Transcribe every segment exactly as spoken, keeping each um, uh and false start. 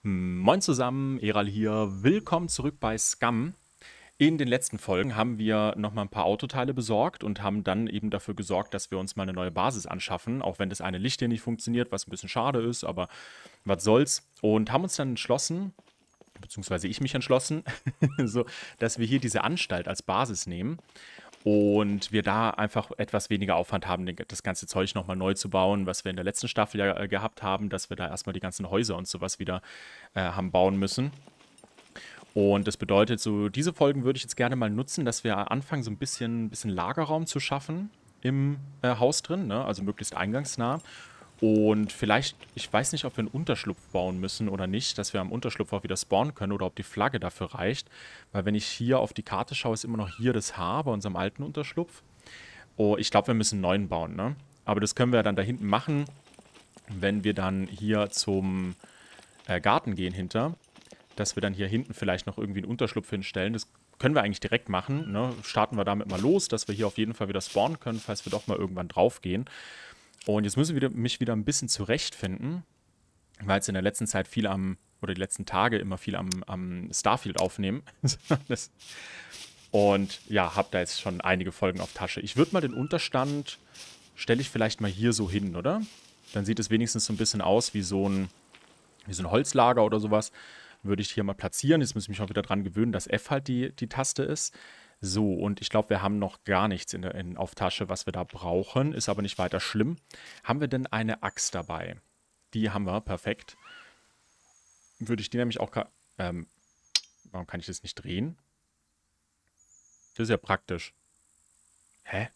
Moin zusammen, Eral hier. Willkommen zurück bei Scum. In den letzten Folgen haben wir nochmal ein paar Autoteile besorgt und haben dann eben dafür gesorgt, dass wir uns mal eine neue Basis anschaffen, auch wenn das eine Licht hier nicht funktioniert, was ein bisschen schade ist, aber was soll's. Und haben uns dann entschlossen, beziehungsweise ich mich entschlossen, so, dass wir hier diese Anstalt als Basis nehmen und wir da einfach etwas weniger Aufwand haben, den- das ganze Zeug nochmal neu zu bauen, was wir in der letzten Staffel ja äh, gehabt haben, dass wir da erstmal die ganzen Häuser und sowas wieder äh, haben bauen müssen. Und das bedeutet, so diese Folgen würde ich jetzt gerne mal nutzen, dass wir anfangen, so ein bisschen, bisschen Lagerraum zu schaffen im äh, Haus drin, ne? Also möglichst eingangsnah. Und vielleicht, ich weiß nicht, ob wir einen Unterschlupf bauen müssen oder nicht, dass wir am Unterschlupf auch wieder spawnen können oder ob die Flagge dafür reicht. Weil wenn ich hier auf die Karte schaue, ist immer noch hier das Haar bei unserem alten Unterschlupf. Oh, ich glaube, wir müssen einen neuen bauen, ne? Aber das können wir dann da hinten machen, wenn wir dann hier zum äh, Garten gehen hinter, dass wir dann hier hinten vielleicht noch irgendwie einen Unterschlupf hinstellen. Das können wir eigentlich direkt machen, ne? Starten wir damit mal los, dass wir hier auf jeden Fall wieder spawnen können, falls wir doch mal irgendwann draufgehen. Und jetzt müssen wir mich wieder ein bisschen zurechtfinden, weil es in der letzten Zeit viel am, oder die letzten Tage immer viel am, am Starfield aufnehmen. Das- Und ja, habe da jetzt schon einige Folgen auf Tasche. Ich würde mal den Unterstand, stelle ich vielleicht mal hier so hin, oder? Dann sieht es wenigstens so ein bisschen aus wie so ein, wie so ein Holzlager oder sowas. Würde ich hier mal platzieren. Jetzt muss ich mich auch wieder dran gewöhnen, dass F halt die, die Taste ist. So, und ich glaube, wir haben noch gar nichts in der, in, auf Tasche, was wir da brauchen. Ist aber nicht weiter schlimm. Haben wir denn eine Axt dabei? Die haben wir, perfekt. Würde ich die nämlich auch... ka- Ähm, warum kann ich das nicht drehen? Das ist ja praktisch. Hä?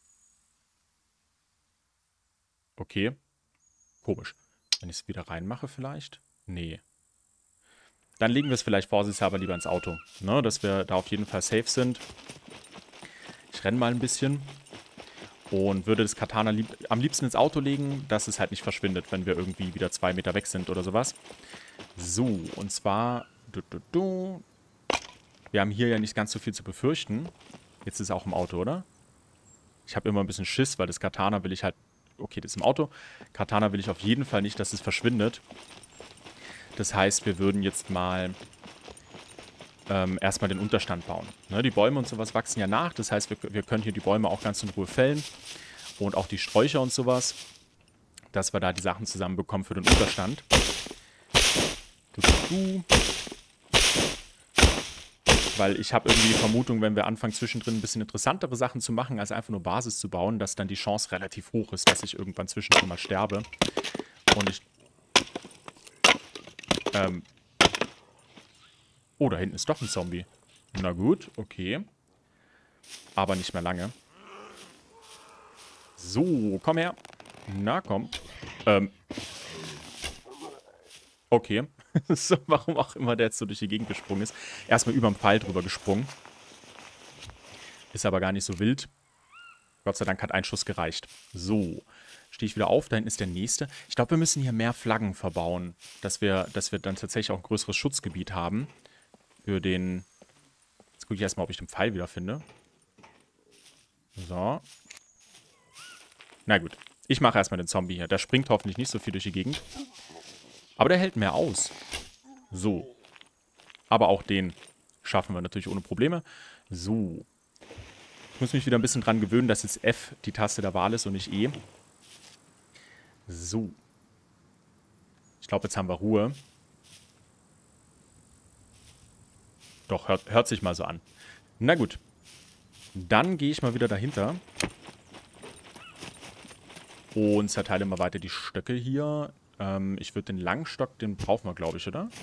Okay, komisch. Wenn ich es wieder reinmache vielleicht? Nee. Dann legen wir es vielleicht vorsichtshalber lieber ins Auto. Ne, dass wir da auf jeden Fall safe sind. Ich renne mal ein bisschen. Und würde das Katana lieb am liebsten ins Auto legen, dass es halt nicht verschwindet, wenn wir irgendwie wieder zwei Meter weg sind oder sowas. So, und zwar... Du, du, du. Wir haben hier ja nicht ganz so viel zu befürchten. Jetzt ist es auch im Auto, oder? Ich habe immer ein bisschen Schiss, weil das Katana will ich halt... Okay, das ist im Auto. Katana will ich auf jeden Fall nicht, dass es verschwindet. Das heißt, wir würden jetzt mal ähm, erstmal den Unterstand bauen. Ne, die Bäume und sowas wachsen ja nach. Das heißt, wir, wir können hier die Bäume auch ganz in Ruhe fällen. Und auch die Sträucher und sowas. Dass wir da die Sachen zusammenbekommen für den Unterstand. Du, du, du. Weil ich habe irgendwie die Vermutung, wenn wir anfangen zwischendrin ein bisschen interessantere Sachen zu machen, als einfach nur Basis zu bauen, dass dann die Chance relativ hoch ist, dass ich irgendwann zwischendrin mal sterbe. Und ich... Ähm... Oh, da hinten ist doch ein Zombie. Na gut, okay. Aber nicht mehr lange. So, komm her. Na, komm. Ähm... Okay. So, warum auch immer der jetzt so durch die Gegend gesprungen ist. Erstmal über den Pfeil drüber gesprungen. Ist aber gar nicht so wild. Gott sei Dank hat ein Schuss gereicht. So. Stehe ich wieder auf. Da hinten ist der nächste. Ich glaube, wir müssen hier mehr Flaggen verbauen. Dass wir, dass wir dann tatsächlich auch ein größeres Schutzgebiet haben. Für den... Jetzt gucke ich erstmal, ob ich den Pfeil wieder finde. So. Na gut. Ich mache erstmal den Zombie hier. Der springt hoffentlich nicht so viel durch die Gegend. Aber der hält mehr aus. So. Aber auch den schaffen wir natürlich ohne Probleme. So. Ich muss mich wieder ein bisschen dran gewöhnen, dass jetzt F die Taste der Wahl ist und nicht E. So. Ich glaube, jetzt haben wir Ruhe. Doch, hört, hört sich mal so an. Na gut. Dann gehe ich mal wieder dahinter. Und zerteile mal weiter die Stöcke hier. Ähm, ich würde den Langstock, den brauchen wir, glaube ich, oder?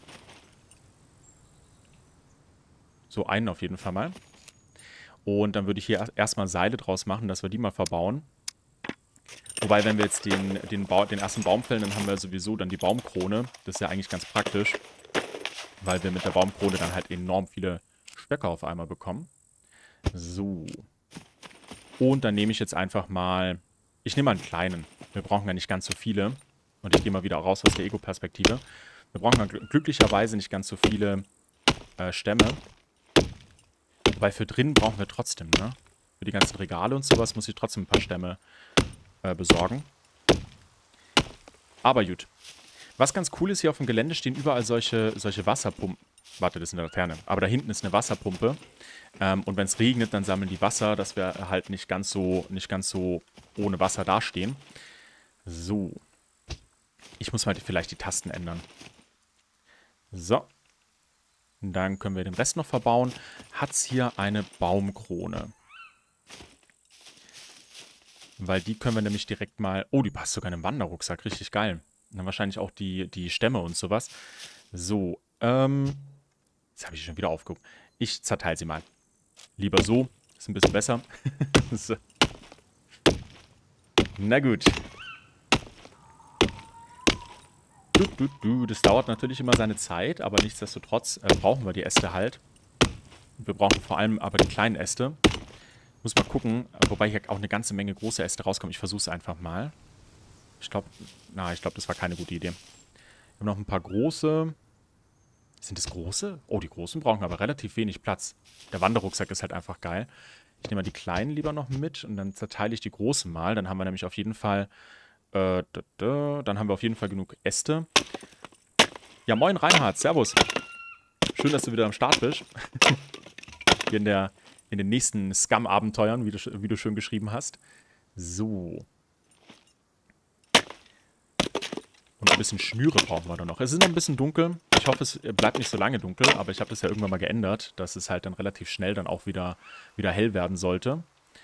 So einen auf jeden Fall mal. Und dann würde ich hier erstmal Seile draus machen, dass wir die mal verbauen. Wobei, wenn wir jetzt den, den, ba den ersten Baum fällen, dann haben wir sowieso dann die Baumkrone. Das ist ja eigentlich ganz praktisch. Weil wir mit der Baumkrone dann halt enorm viele Stöcke auf einmal bekommen. So. Und dann nehme ich jetzt einfach mal... Ich nehme mal einen kleinen. Wir brauchen ja nicht ganz so viele. Und ich gehe mal wieder raus aus der Ego-Perspektive. Wir brauchen ja gl glücklicherweise nicht ganz so viele äh, Stämme. Weil für drin brauchen wir trotzdem, ne? Für die ganzen Regale und sowas muss ich trotzdem ein paar Stämme äh, besorgen. Aber gut. Was ganz cool ist, hier auf dem Gelände stehen überall solche, solche Wasserpumpen. Warte, das ist eine Laterne. Aber da hinten ist eine Wasserpumpe. Ähm, und wenn es regnet, dann sammeln die Wasser, dass wir halt nicht ganz so, nicht ganz so ohne Wasser dastehen. So. Ich muss mal vielleicht die Tasten ändern. So. Und dann können wir den Rest noch verbauen. Hat es hier eine Baumkrone. Weil die können wir nämlich direkt mal... Oh, die passt sogar in einen Wanderrucksack. Richtig geil. Und dann wahrscheinlich auch die, die Stämme und sowas. So. Ähm... Jetzt habe ich schon wieder aufgehoben. Ich zerteile sie mal. Lieber so. Ist ein bisschen besser. So. Na gut. Du, du, du. Das dauert natürlich immer seine Zeit, aber nichtsdestotrotz äh, brauchen wir die Äste halt. Wir brauchen vor allem aber die kleinen Äste. Muss mal gucken, wobei hier auch eine ganze Menge große Äste rauskommen. Ich versuche es einfach mal. Ich glaube, na, ich glaube, das war keine gute Idee. Wir haben noch ein paar große. Sind das große? Oh, die großen brauchen aber relativ wenig Platz. Der Wanderrucksack ist halt einfach geil. Ich nehme mal die kleinen lieber noch mit und dann zerteile ich die großen mal. Dann haben wir nämlich auf jeden Fall, äh, da, da, dann haben wir auf jeden Fall genug Äste. Ja, moin Reinhard, servus. Schön, dass du wieder am Start bist. Hier in der, in den nächsten Scum-Abenteuern, wie du, wie du schön geschrieben hast. So. Und ein bisschen Schnüre brauchen wir da noch. Es ist noch ein bisschen dunkel. Ich hoffe, es bleibt nicht so lange dunkel, aber ich habe das ja irgendwann mal geändert, dass es halt dann relativ schnell dann auch wieder, wieder hell werden sollte.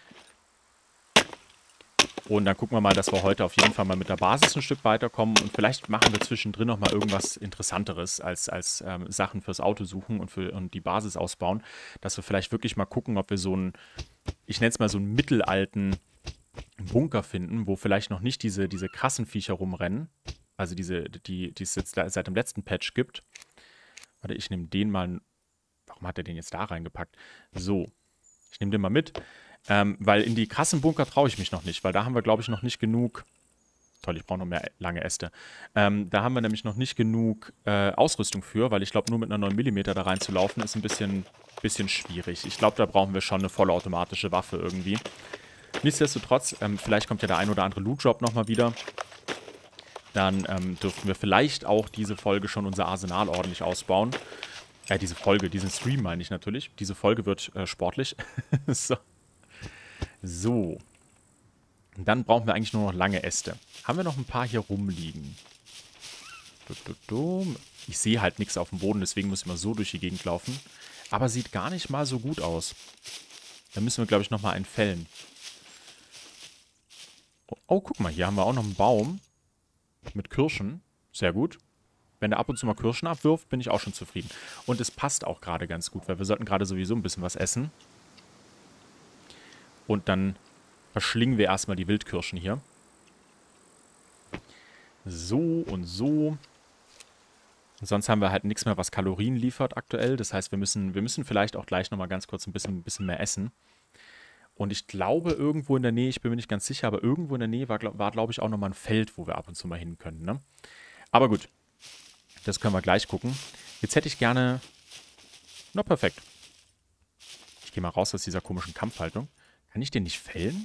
Und dann gucken wir mal, dass wir heute auf jeden Fall mal mit der Basis ein Stück weiterkommen. Und vielleicht machen wir zwischendrin noch mal irgendwas Interessanteres als, als ähm, Sachen fürs Auto suchen und, für, und die Basis ausbauen. Dass wir vielleicht wirklich mal gucken, ob wir so einen, ich nenne es mal so einen mittelalten Bunker finden, wo vielleicht noch nicht diese, diese krassen Viecher rumrennen. Also diese, die, die es jetzt seit dem letzten Patch gibt. Warte, ich nehme den mal. Warum hat er den jetzt da reingepackt? So, ich nehme den mal mit. Ähm, weil in die krassen Bunker traue ich mich noch nicht, weil da haben wir, glaube ich, noch nicht genug... Toll, ich brauche noch mehr lange Äste. Ähm, da haben wir nämlich noch nicht genug äh, Ausrüstung für, weil ich glaube, nur mit einer neun Millimeter da reinzulaufen, ist ein bisschen, bisschen schwierig. Ich glaube, da brauchen wir schon eine vollautomatische Waffe irgendwie. Nichtsdestotrotz, ähm, vielleicht kommt ja der ein oder andere Loot-Drop nochmal wieder. Dann ähm, dürften wir vielleicht auch diese Folge schon unser Arsenal ordentlich ausbauen. Ja, äh, diese Folge, diesen Stream meine ich natürlich. Diese Folge wird äh, sportlich. so. So. Und dann brauchen wir eigentlich nur noch lange Äste. Haben wir noch ein paar hier rumliegen? Ich sehe halt nichts auf dem Boden, deswegen muss ich mal so durch die Gegend laufen. Aber sieht gar nicht mal so gut aus. Da müssen wir, glaube ich, nochmal einen fällen. Oh, oh, guck mal, hier haben wir auch noch einen Baum. Mit Kirschen. Sehr gut. Wenn er ab und zu mal Kirschen abwirft, bin ich auch schon zufrieden. Und es passt auch gerade ganz gut, weil wir sollten gerade sowieso ein bisschen was essen. Und dann verschlingen wir erstmal die Wildkirschen hier. So und so. Und sonst haben wir halt nichts mehr, was Kalorien liefert aktuell. Das heißt, wir müssen, wir müssen vielleicht auch gleich nochmal ganz kurz ein bisschen, ein bisschen mehr essen. Und ich glaube, irgendwo in der Nähe, ich bin mir nicht ganz sicher, aber irgendwo in der Nähe war, glaub, war glaube ich, auch nochmal ein Feld, wo wir ab und zu mal hin können. Ne? Aber gut, das können wir gleich gucken. Jetzt hätte ich gerne... Na, perfekt. Ich gehe mal raus aus dieser komischen Kampfhaltung. Kann ich den nicht fällen?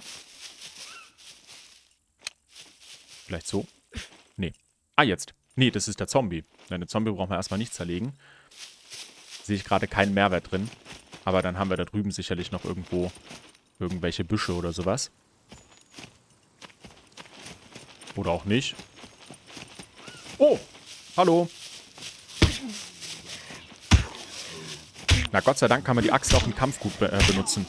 Vielleicht so? Nee. Ah, jetzt. Nee, das ist der Zombie. Eine Zombie brauchen wir erstmal nicht zerlegen. Sehe ich gerade keinen Mehrwert drin. Aber dann haben wir da drüben sicherlich noch irgendwo... irgendwelche Büsche oder sowas. Oder auch nicht. Oh, hallo. Na, Gott sei Dank kann man die Axt auch im Kampf gut be äh, benutzen.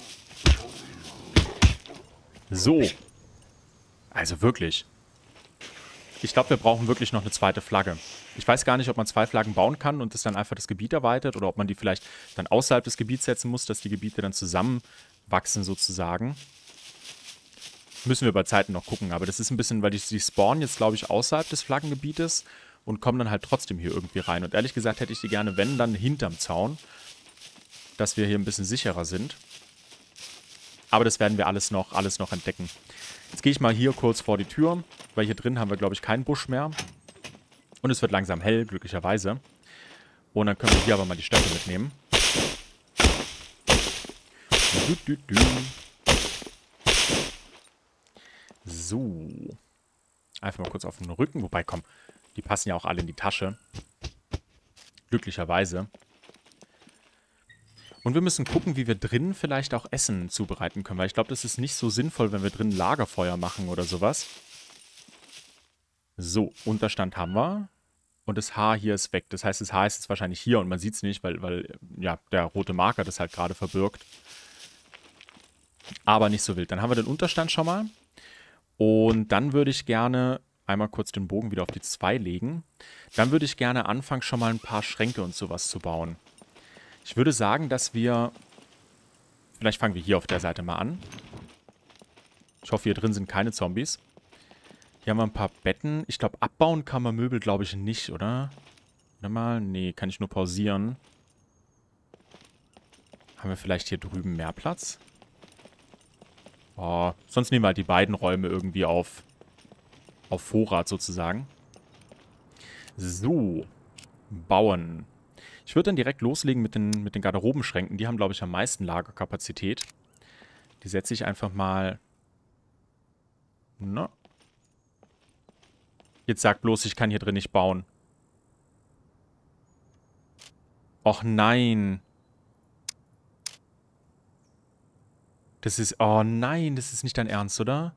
So. Also wirklich. Ich glaube, wir brauchen wirklich noch eine zweite Flagge. Ich weiß gar nicht, ob man zwei Flaggen bauen kann und das dann einfach das Gebiet erweitert oder ob man die vielleicht dann außerhalb des Gebiets setzen muss, dass die Gebiete dann zusammenwachsen sozusagen. Müssen wir bei Zeiten noch gucken, aber das ist ein bisschen, weil die, die spawnen jetzt, glaube ich, außerhalb des Flaggengebietes und kommen dann halt trotzdem hier irgendwie rein. Und ehrlich gesagt hätte ich die gerne, wenn, dann hinterm Zaun, dass wir hier ein bisschen sicherer sind. Aber das werden wir alles noch, alles noch entdecken. Jetzt gehe ich mal hier kurz vor die Tür, weil hier drin haben wir, glaube ich, keinen Busch mehr. Und es wird langsam hell, glücklicherweise. Und dann können wir hier aber mal die Stöcke mitnehmen. So. Einfach mal kurz auf den Rücken. Wobei, komm, Die passen ja auch alle in die Tasche. Glücklicherweise. Und wir müssen gucken, wie wir drinnen vielleicht auch Essen zubereiten können. Weil ich glaube, das ist nicht so sinnvoll, wenn wir drinnen Lagerfeuer machen oder sowas. So, Unterstand haben wir. Und das Haar hier ist weg. Das heißt, das Haar ist jetzt wahrscheinlich hier und man sieht es nicht, weil, weil ja, der rote Marker das halt gerade verbirgt. Aber nicht so wild. Dann haben wir den Unterstand schon mal. Und dann würde ich gerne einmal kurz den Bogen wieder auf die zwei legen. Dann würde ich gerne anfangen, schon mal ein paar Schränke und sowas zu bauen. Ich würde sagen, dass wir... Vielleicht fangen wir hier auf der Seite mal an. Ich hoffe, hier drin sind keine Zombies. Hier haben wir ein paar Betten. Ich glaube, abbauen kann man Möbel, glaube ich, nicht, oder? Warte mal. Nee, kann ich nur pausieren. Haben wir vielleicht hier drüben mehr Platz? Oh, sonst nehmen wir halt die beiden Räume irgendwie auf, auf Vorrat sozusagen. So. Bauen. Ich würde dann direkt loslegen mit den, mit den Garderobenschränken. Die haben, glaube ich, am meisten Lagerkapazität. Die setze ich einfach mal... Na. Jetzt sag bloß, ich kann hier drin nicht bauen. Och nein. Das ist... Oh nein, das ist nicht dein Ernst, oder?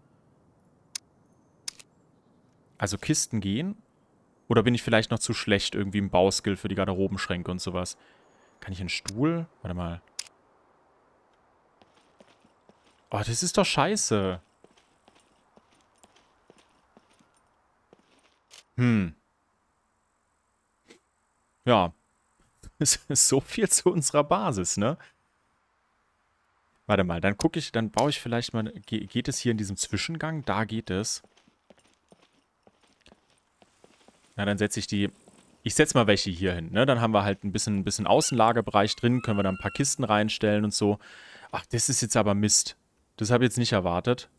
Also Kisten gehen? Oder bin ich vielleicht noch zu schlecht irgendwie im Bauskill für die Garderobenschränke und sowas? Kann ich einen Stuhl? Warte mal. Oh, das ist doch scheiße. Hm. Ja. Es ist so viel zu unserer Basis, ne? Warte mal, dann gucke ich, dann baue ich vielleicht mal... Ge geht es hier in diesem Zwischengang? Da geht es. Na, dann setze ich die... Ich setze mal welche hier hin, ne? Dann haben wir halt ein bisschen, ein bisschen Außenlagerbereich drin, können wir dann ein paar Kisten reinstellen und so. Ach, das ist jetzt aber Mist. Das habe ich jetzt nicht erwartet.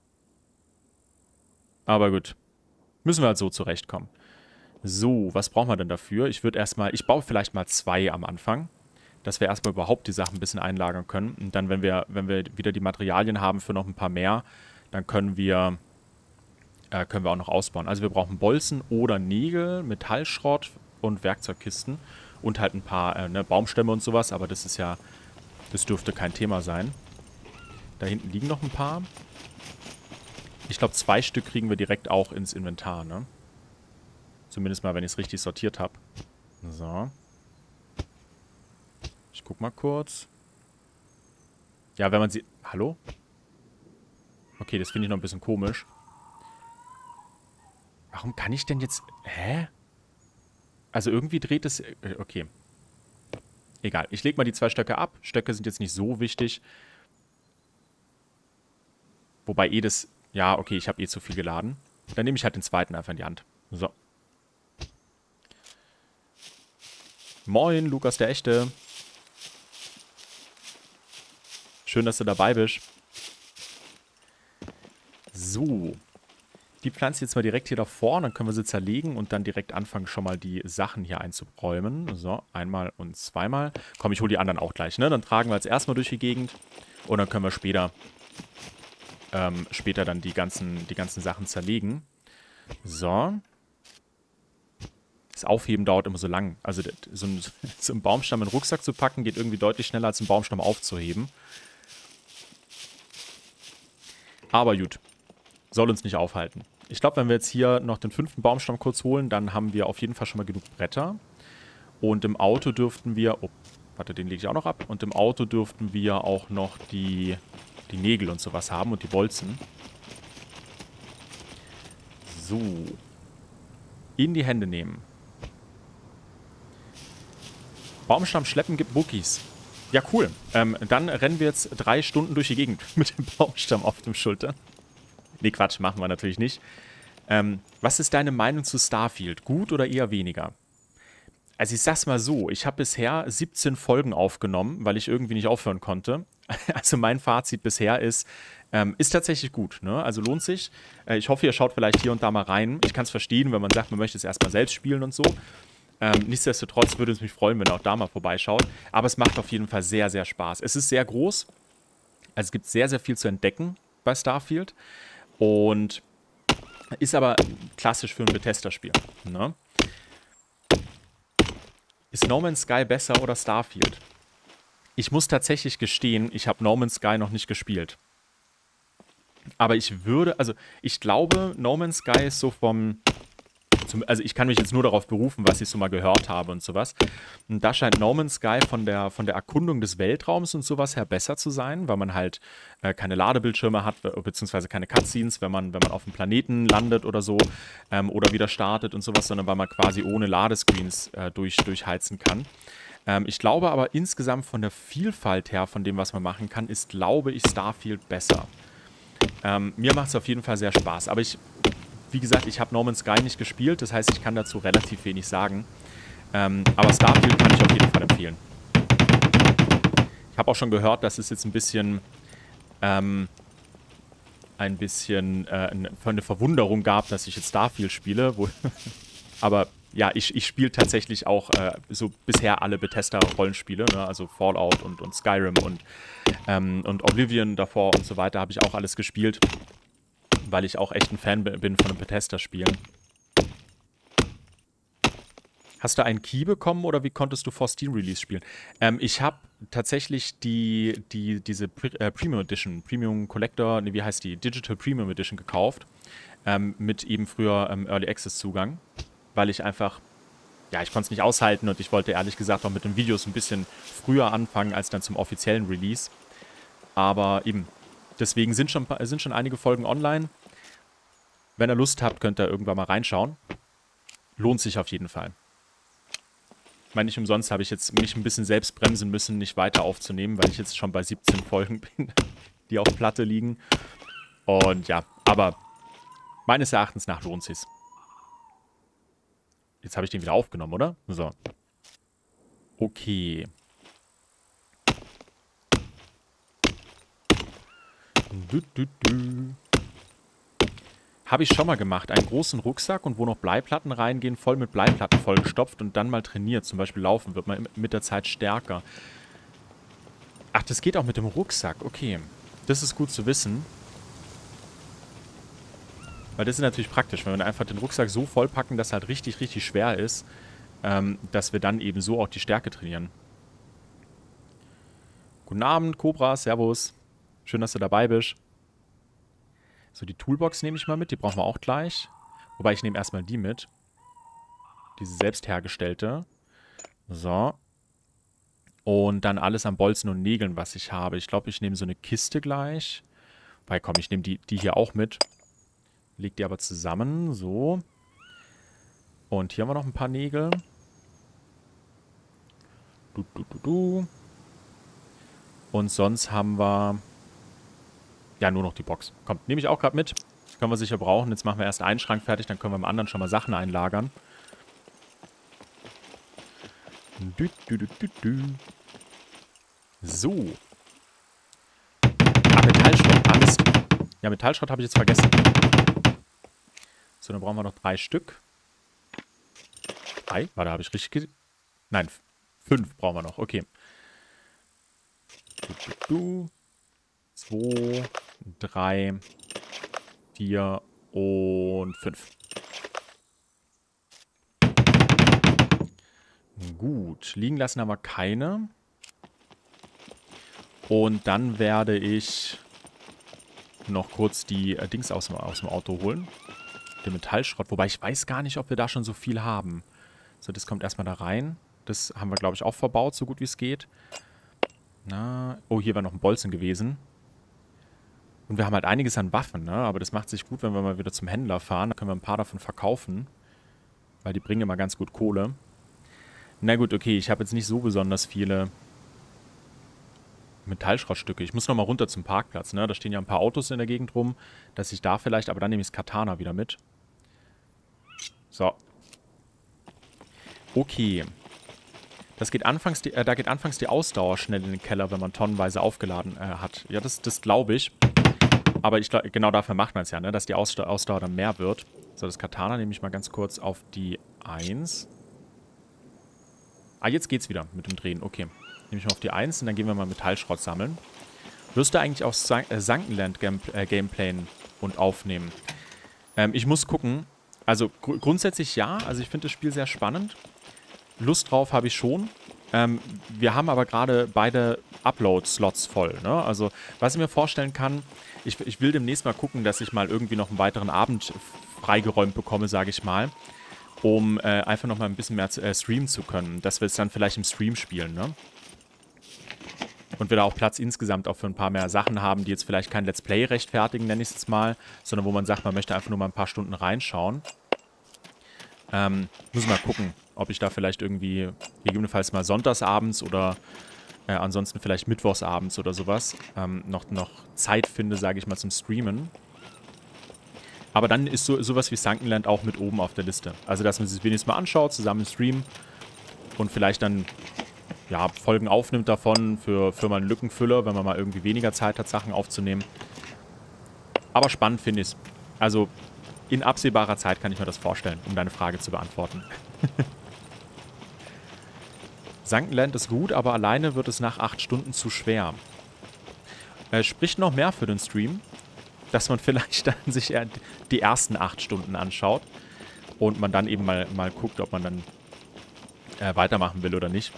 Aber gut. Müssen wir halt so zurechtkommen. So, was brauchen wir denn dafür? Ich würde erstmal... Ich baue vielleicht mal zwei am Anfang. Dass wir erstmal überhaupt die Sachen ein bisschen einlagern können. Und dann, wenn wir, wenn wir wieder die Materialien haben für noch ein paar mehr, dann können wir, äh, können wir auch noch ausbauen. Also wir brauchen Bolzen oder Nägel, Metallschrott und Werkzeugkisten. Und halt ein paar äh, ne, Baumstämme und sowas. Aber das ist ja, das dürfte kein Thema sein. Da hinten liegen noch ein paar. Ich glaube, zwei Stück kriegen wir direkt auch ins Inventar, ne? Zumindest mal, wenn ich es richtig sortiert habe. So. Ich guck mal kurz. Ja, wenn man sie... Hallo? Okay, das finde ich noch ein bisschen komisch. Warum kann ich denn jetzt... Hä? Also irgendwie dreht es... Okay. Egal. Ich lege mal die zwei Stöcke ab. Stöcke sind jetzt nicht so wichtig. Wobei eh das... Ja, okay, ich habe eh zu viel geladen. Dann nehme ich halt den zweiten einfach in die Hand. So. Moin, Lukas der Echte. Schön, dass du dabei bist. So. Die pflanze ich jetzt mal direkt hier davor. Dann können wir sie zerlegen und dann direkt anfangen, schon mal die Sachen hier einzuräumen. So, einmal und zweimal. Komm, ich hole die anderen auch gleich, ne? Dann tragen wir jetzt erstmal durch die Gegend. Und dann können wir später, ähm, später dann die ganzen, die ganzen Sachen zerlegen. So. Das Aufheben dauert immer so lang. Also so einen, so einen Baumstamm in den Rucksack zu packen, geht irgendwie deutlich schneller, als einen Baumstamm aufzuheben. Aber gut. Soll uns nicht aufhalten. Ich glaube, wenn wir jetzt hier noch den fünften Baumstamm kurz holen, dann haben wir auf jeden Fall schon mal genug Bretter. Und im Auto dürften wir... Oh, warte, den lege ich auch noch ab. Und im Auto dürften wir auch noch die, die Nägel und sowas haben und die Bolzen. So. In die Hände nehmen. Baumstamm schleppen gibt Bookies. Ja, cool. Ähm, dann rennen wir jetzt drei Stunden durch die Gegend mit dem Baumstamm auf dem Schultern. Nee, Quatsch, machen wir natürlich nicht. Ähm, was ist deine Meinung zu Starfield? Gut oder eher weniger? Also ich sag's mal so, ich habe bisher siebzehn Folgen aufgenommen, weil ich irgendwie nicht aufhören konnte. Also mein Fazit bisher ist, ähm, ist tatsächlich gut, ne? Also lohnt sich. Äh, ich hoffe, ihr schaut vielleicht hier und da mal rein. Ich kann es verstehen, wenn man sagt, man möchte es erstmal selbst spielen und so. Ähm, nichtsdestotrotz würde es mich freuen, wenn ihr auch da mal vorbeischaut. Aber es macht auf jeden Fall sehr, sehr Spaß. Es ist sehr groß. Also es gibt sehr, sehr viel zu entdecken bei Starfield. Und ist aber klassisch für ein Bethesda-Spiel. Ne? Ist No Man's Sky besser oder Starfield? Ich muss tatsächlich gestehen, ich habe No Man's Sky noch nicht gespielt. Aber ich würde, also ich glaube, No Man's Sky ist so vom, zum, also ich kann mich jetzt nur darauf berufen, was ich so mal gehört habe und sowas. Und da scheint No Man's Sky von der, von der Erkundung des Weltraums und sowas her besser zu sein, weil man halt äh, keine Ladebildschirme hat, beziehungsweise keine Cutscenes, wenn man, wenn man auf dem Planeten landet oder so, ähm, oder wieder startet und sowas, sondern weil man quasi ohne Ladescreens äh, durch, durchheizen kann. Ähm, ich glaube aber insgesamt von der Vielfalt her, von dem, was man machen kann, ist, glaube ich, Starfield besser. Ähm, mir macht es auf jeden Fall sehr Spaß. Aber ich, wie gesagt, ich habe No Man's Sky nicht gespielt. Das heißt, ich kann dazu relativ wenig sagen. Ähm, aber Starfield kann ich auf jeden Fall empfehlen. Ich habe auch schon gehört, dass es jetzt ein bisschen, ähm, ein bisschen äh, eine Verwunderung gab, dass ich jetzt Starfield spiele. Wo aber ja, ich, ich spiele tatsächlich auch äh, so bisher alle Bethesda-Rollenspiele, ne? Also Fallout und, und Skyrim und, ähm, und Oblivion davor und so weiter habe ich auch alles gespielt, weil ich auch echt ein Fan bin von den Bethesda-Spielen. Hast du einen Key bekommen oder wie konntest du vor Steam-Release spielen? Ähm, ich habe tatsächlich die, die, diese Pre äh, Premium Edition, Premium Collector, nee, wie heißt die? Digital Premium Edition gekauft, ähm, mit eben früher ähm, Early Access Zugang, weil ich einfach, ja, ich konnte es nicht aushalten und ich wollte ehrlich gesagt auch mit den Videos ein bisschen früher anfangen als dann zum offiziellen Release. Aber eben, deswegen sind schon, sind schon einige Folgen online. Wenn ihr Lust habt, könnt ihr irgendwann mal reinschauen. Lohnt sich auf jeden Fall. Ich meine, nicht umsonst habe ich jetzt mich ein bisschen selbst bremsen müssen, nicht weiter aufzunehmen, weil ich jetzt schon bei siebzehn Folgen bin, die auf Platte liegen. Und ja, aber meines Erachtens nach lohnt es sich. Jetzt habe ich den wieder aufgenommen, oder? So. Okay. Du, du, du. Habe ich schon mal gemacht. Einen großen Rucksack und wo noch Bleiplatten reingehen, voll mit Bleiplatten vollgestopft und dann mal trainiert. Zum Beispiel laufen wird man mit der Zeit stärker. Ach, das geht auch mit dem Rucksack. Okay. Das ist gut zu wissen. Weil das ist natürlich praktisch, wenn wir einfach den Rucksack so vollpacken, dass er halt richtig, richtig schwer ist, ähm, dass wir dann eben so auch die Stärke trainieren. Guten Abend, Cobra, servus. Schön, dass du dabei bist. So, die Toolbox nehme ich mal mit, die brauchen wir auch gleich. Wobei, ich nehme erstmal die mit. Diese selbst hergestellte. So. Und dann alles an Bolzen und Nägeln, was ich habe. Ich glaube, ich nehme so eine Kiste gleich. Wobei, komm, ich nehme die, die hier auch mit. Leg die aber zusammen, so. Und hier haben wir noch ein paar Nägel. Du, du, du, du. Und sonst haben wir... Ja, nur noch die Box. Komm, nehme ich auch gerade mit. Können wir sicher brauchen. Jetzt machen wir erst einen Schrank fertig, dann können wir im anderen schon mal Sachen einlagern. Du, du, du, du, du. So. Ah, Metallschrott. Ah, Mist. Ja, Metallschrott habe ich jetzt vergessen. So, dann brauchen wir noch drei Stück. Drei? Warte, habe ich richtig ge... Nein, fünf brauchen wir noch. Okay. Du, du, du. Zwei, drei, vier und fünf. Gut, liegen lassen haben wir keine. Und dann werde ich noch kurz die äh, Dings aus dem, aus dem Auto holen. Den Metallschrott. Wobei ich weiß gar nicht, ob wir da schon so viel haben. So, das kommt erstmal da rein. Das haben wir, glaube ich, auch verbaut, so gut wie es geht. Na, oh, hier wäre noch ein Bolzen gewesen. Und wir haben halt einiges an Waffen, ne? Aber das macht sich gut, wenn wir mal wieder zum Händler fahren. Da können wir ein paar davon verkaufen. Weil die bringen immer ganz gut Kohle. Na gut, okay, ich habe jetzt nicht so besonders viele Metallschrottstücke. Ich muss nochmal runter zum Parkplatz, ne? Da stehen ja ein paar Autos in der Gegend rum, dass ich da vielleicht, aber dann nehme ich das Katana wieder mit. So. Okay. Das geht anfangs die, äh, da geht anfangs die Ausdauer schnell in den Keller, wenn man tonnenweise aufgeladen äh, hat. Ja, das, das glaube ich. Aber ich glaub, genau dafür macht man es ja, ne? Dass die Ausdauer, Ausdauer dann mehr wird. So, das Katana nehme ich mal ganz kurz auf die eins. Ah, jetzt geht's wieder mit dem Drehen. Okay. Nehme ich mal auf die eins und dann gehen wir mal Metallschrott sammeln. Wirst du eigentlich auch San äh, Sunkenland Game äh, Gameplay und aufnehmen? Ähm, ich muss gucken. Also gr grundsätzlich ja. Also ich finde das Spiel sehr spannend. Lust drauf habe ich schon. Ähm, wir haben aber gerade beide Upload-Slots voll, ne? Also, was ich mir vorstellen kann, ich, ich will demnächst mal gucken, dass ich mal irgendwie noch einen weiteren Abend freigeräumt bekomme, sage ich mal, um äh, einfach noch mal ein bisschen mehr zu, äh, streamen zu können, dass wir es dann vielleicht im Stream spielen, ne? Und wir da auch Platz insgesamt auch für ein paar mehr Sachen haben, die jetzt vielleicht kein Let's Play rechtfertigen, nenne ich es jetzt mal, sondern wo man sagt, man möchte einfach nur mal ein paar Stunden reinschauen. Ähm, muss mal gucken, ob ich da vielleicht irgendwie gegebenenfalls mal sonntagsabends oder äh, ansonsten vielleicht mittwochsabends oder sowas ähm, noch, noch Zeit finde, sage ich mal, zum Streamen. Aber dann ist so, sowas wie Sunkenland auch mit oben auf der Liste. Also, dass man sich wenigstens mal anschaut, zusammen streamen und vielleicht dann ja, Folgen aufnimmt davon für, für mal einen Lückenfüller, wenn man mal irgendwie weniger Zeit hat, Sachen aufzunehmen. Aber spannend finde ich es. Also, in absehbarer Zeit kann ich mir das vorstellen, um deine Frage zu beantworten. Sunkenland ist gut, aber alleine wird es nach acht Stunden zu schwer. Äh, spricht noch mehr für den Stream, dass man vielleicht dann sich eher die ersten acht Stunden anschaut und man dann eben mal, mal guckt, ob man dann äh, weitermachen will oder nicht.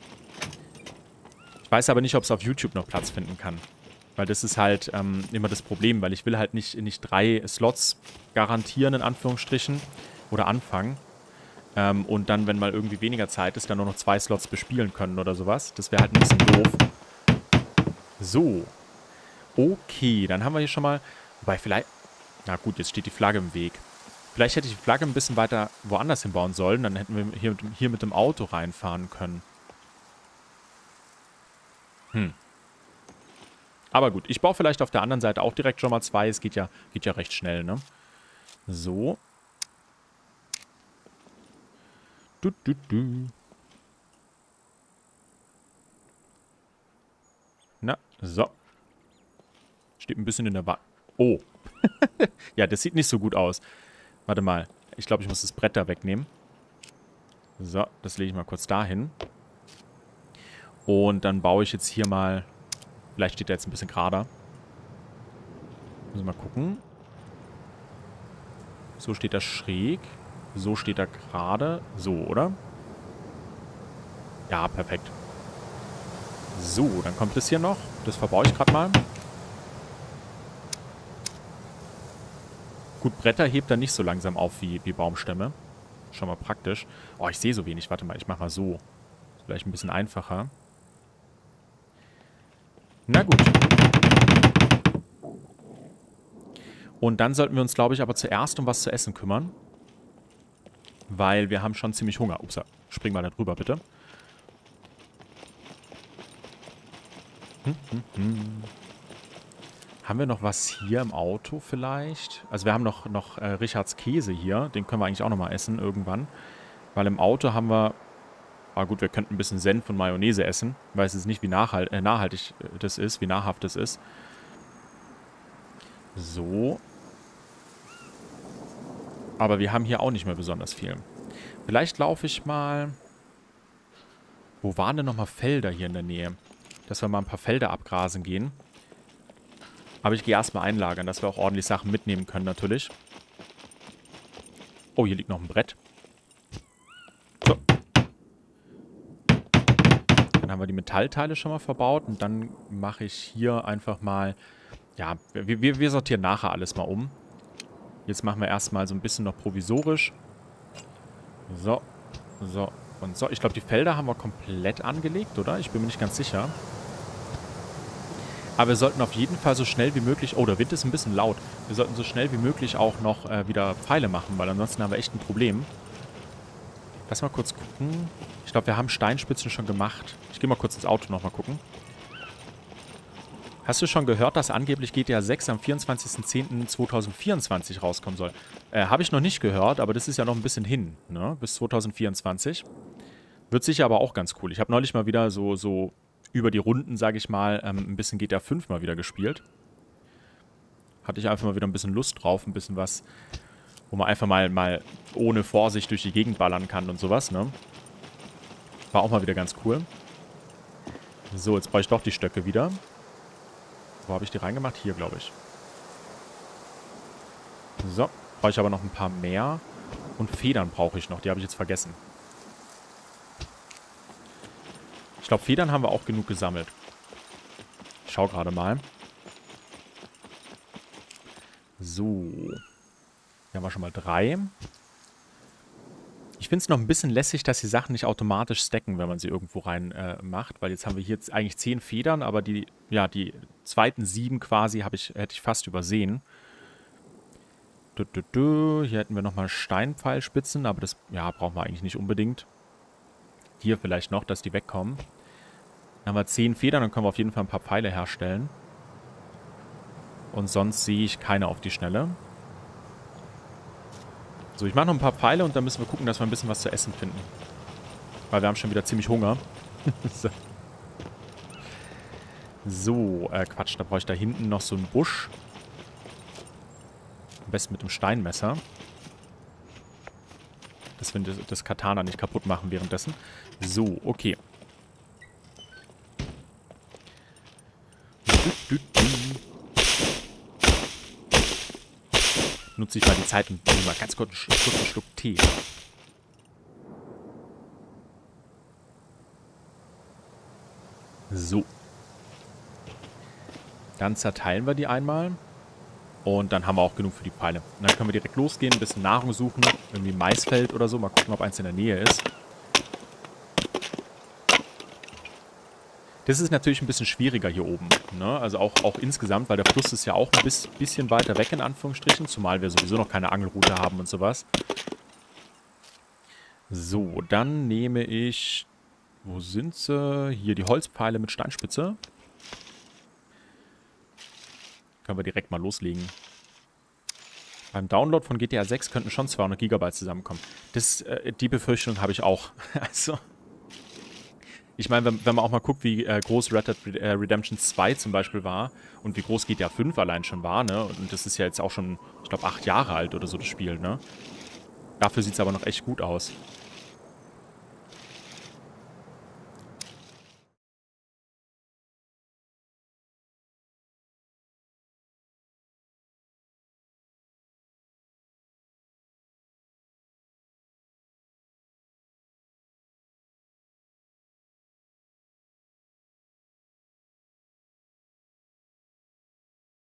Ich weiß aber nicht, ob es auf YouTube noch Platz finden kann. Weil das ist halt ähm, immer das Problem, weil ich will halt nicht, nicht drei Slots garantieren, in Anführungsstrichen, oder anfangen. Ähm, und dann, wenn mal irgendwie weniger Zeit ist, dann nur noch zwei Slots bespielen können oder sowas. Das wäre halt ein bisschen doof. So. Okay, dann haben wir hier schon mal... Wobei vielleicht... Na gut, jetzt steht die Flagge im Weg. Vielleicht hätte ich die Flagge ein bisschen weiter woanders hinbauen sollen. Dann hätten wir hier, hier mit dem Auto reinfahren können. Hm. Aber gut, ich baue vielleicht auf der anderen Seite auch direkt schon mal zwei. Es geht ja, geht ja recht schnell, ne? So. Du, du, du. Na, so. Steht ein bisschen in der Wa... Oh. Ja, das sieht nicht so gut aus. Warte mal. Ich glaube, ich muss das Brett da wegnehmen. So, das lege ich mal kurz dahin. Und dann baue ich jetzt hier mal... Vielleicht steht der jetzt ein bisschen gerader. Müssen wir mal gucken. So steht er schräg. So steht er gerade. So, oder? Ja, perfekt. So, dann kommt das hier noch. Das verbaue ich gerade mal. Gut, Bretter hebt er nicht so langsam auf wie, wie Baumstämme. Schon mal praktisch. Oh, ich sehe so wenig. Warte mal, ich mache mal so. Ist vielleicht ein bisschen einfacher. Na gut. Und dann sollten wir uns, glaube ich, aber zuerst um was zu essen kümmern. Weil wir haben schon ziemlich Hunger. Ups, spring mal da drüber, bitte. Hm, hm, hm. Haben wir noch was hier im Auto vielleicht? Also wir haben noch, noch äh, Richards Käse hier. Den können wir eigentlich auch noch mal essen irgendwann. Weil im Auto haben wir... Ah gut, wir könnten ein bisschen Senf und Mayonnaise essen. Ich weiß jetzt nicht, wie nachhalt, äh, nachhaltig das ist, wie nahrhaft das ist. So. Aber wir haben hier auch nicht mehr besonders viel. Vielleicht laufe ich mal... Wo waren denn nochmal Felder hier in der Nähe? Dass wir mal ein paar Felder abgrasen gehen. Aber ich gehe erstmal einlagern, dass wir auch ordentlich Sachen mitnehmen können natürlich. Oh, hier liegt noch ein Brett. So. Dann haben wir die Metallteile schon mal verbaut. Und dann mache ich hier einfach mal... Ja, wir, wir, wir sortieren nachher alles mal um. Jetzt machen wir erstmal so ein bisschen noch provisorisch. So, so und so. Ich glaube, die Felder haben wir komplett angelegt, oder? Ich bin mir nicht ganz sicher. Aber wir sollten auf jeden Fall so schnell wie möglich... Oh, der Wind ist ein bisschen laut. Wir sollten so schnell wie möglich auch noch äh, wieder Pfeile machen, weil ansonsten haben wir echt ein Problem. Lass mal kurz gucken. Ich glaube, wir haben Steinspitzen schon gemacht. Ich gehe mal kurz ins Auto nochmal gucken. Hast du schon gehört, dass angeblich G T A sechs am vierundzwanzigsten zehnten zweitausendvierundzwanzig rauskommen soll? Äh, habe ich noch nicht gehört, aber das ist ja noch ein bisschen hin, ne? Bis zweitausendvierundzwanzig. Wird sicher aber auch ganz cool. Ich habe neulich mal wieder so... so über die Runden, sage ich mal, ähm, ein bisschen G T A fünf mal wieder gespielt. Hatte ich einfach mal wieder ein bisschen Lust drauf, ein bisschen was, wo man einfach mal, mal ohne Vorsicht durch die Gegend ballern kann und sowas, ne? War auch mal wieder ganz cool. So, jetzt brauche ich doch die Stöcke wieder. Wo habe ich die reingemacht? Hier, glaube ich. So, brauche ich aber noch ein paar mehr. Und Federn brauche ich noch, die habe ich jetzt vergessen. Ich glaube, Federn haben wir auch genug gesammelt. Ich schau gerade mal. So. Hier haben wir schon mal drei. Ich finde es noch ein bisschen lässig, dass die Sachen nicht automatisch stacken, wenn man sie irgendwo rein äh, macht. Weil jetzt haben wir hier jetzt eigentlich zehn Federn, aber die, ja, die zweiten sieben quasi habe ich, hätte ich fast übersehen. Du, du, du. Hier hätten wir nochmal Steinpfeilspitzen, aber das, ja, brauchen wir eigentlich nicht unbedingt. Hier vielleicht noch, dass die wegkommen. Dann haben wir zehn Federn, dann können wir auf jeden Fall ein paar Pfeile herstellen. Und sonst sehe ich keine auf die Schnelle. So, ich mache noch ein paar Pfeile und dann müssen wir gucken, dass wir ein bisschen was zu essen finden. Weil wir haben schon wieder ziemlich Hunger. so, so äh, Quatsch, da brauche ich da hinten noch so einen Busch. Am besten mit dem Steinmesser. Dass wir das Katana nicht kaputt machen währenddessen. So, okay. Du, du, du. Nutze ich mal die Zeit und nehme mal ganz kurz einen, kurz einen Schluck Tee. So. Dann zerteilen wir die einmal. Und dann haben wir auch genug für die Pfeile. Und dann können wir direkt losgehen, ein bisschen Nahrung suchen. Irgendwie Maisfeld oder so. Mal gucken, ob eins in der Nähe ist. Das ist natürlich ein bisschen schwieriger hier oben. Ne? Also auch, auch insgesamt, weil der Fluss ist ja auch ein bisschen weiter weg, in Anführungsstrichen. Zumal wir sowieso noch keine Angelroute haben und sowas. So, dann nehme ich... Wo sind sie? Hier die Holzpfeile mit Steinspitze. Können wir direkt mal loslegen. Beim Download von G T A sechs könnten schon zweihundert Gigabyte zusammenkommen. Das, äh, die Befürchtung habe ich auch. Also... Ich meine, wenn, wenn man auch mal guckt, wie äh, groß Red Dead Redemption zwei zum Beispiel war und wie groß G T A fünf allein schon war, ne? Und das ist ja jetzt auch schon, ich glaube, acht Jahre alt oder so, das Spiel, ne? Dafür sieht es aber noch echt gut aus.